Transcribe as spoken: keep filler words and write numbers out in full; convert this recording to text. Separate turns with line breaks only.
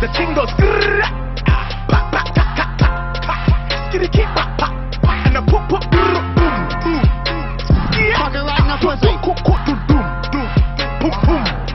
the thing goes grrrr, ah, pa, pa, ta, ta, ta, ta, skitty, keep, pa, pa, pa, and the pop, pop, brr, boom, boom, yeah.
Fucking right in the pussy.
Cook, cook, cook, doom, doom, doom, boom, boom.